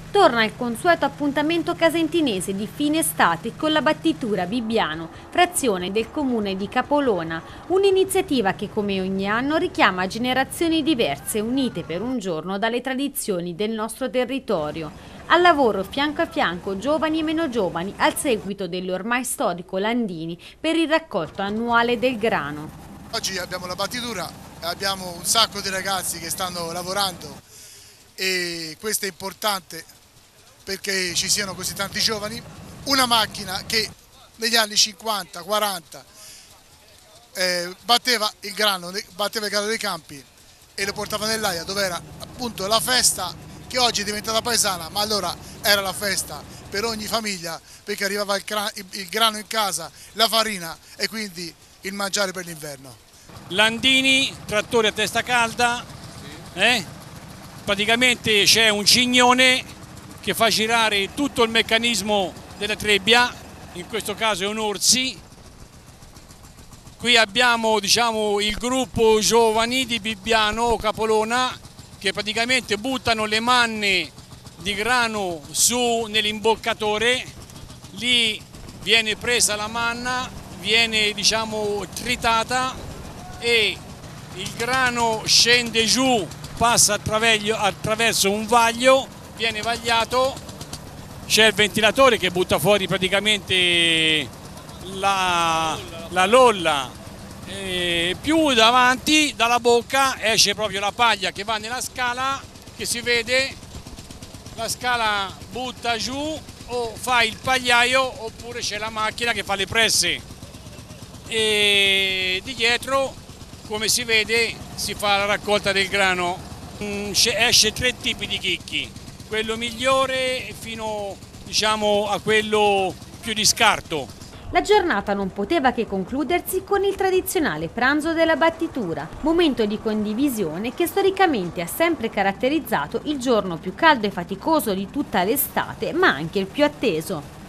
Torna il consueto appuntamento casentinese di fine estate con la battitura Bibbiano, frazione del comune di Capolona, un'iniziativa che come ogni anno richiama generazioni diverse unite per un giorno dalle tradizioni del nostro territorio. Al lavoro fianco a fianco giovani e meno giovani al seguito dell'ormai storico Landini per il raccolto annuale del grano. Oggi abbiamo la battitura, abbiamo un sacco di ragazzi che stanno lavorando e questo è importante perché ci siano così tanti giovani. Una macchina che negli anni 50-40 batteva il grano dei campi e lo portava nell'aia dove era appunto la festa che oggi è diventata paesana, ma allora era la festa per ogni famiglia perché arrivava il grano in casa, la farina e quindi il mangiare per l'inverno. Landini, trattore a testa calda, praticamente c'è un cignone che fa girare tutto il meccanismo della trebbia, in questo caso è un Orsi. Qui abbiamo il gruppo giovani di Bibbiano o Capolona che praticamente buttano le manne di grano su nell'imboccatore, lì viene presa la manna, viene tritata e il grano scende giù, passa attraverso un vaglio, viene vagliato, c'è il ventilatore che butta fuori praticamente la lolla, più davanti dalla bocca esce proprio la paglia che va nella scala, che si vede, la scala butta giù o fa il pagliaio oppure c'è la macchina che fa le presse e di dietro, come si vede, si fa la raccolta del grano. Esce 3 tipi di chicchi, quello migliore fino a quello più di scarto. La giornata non poteva che concludersi con il tradizionale pranzo della battitura, momento di condivisione che storicamente ha sempre caratterizzato il giorno più caldo e faticoso di tutta l'estate, ma anche il più atteso.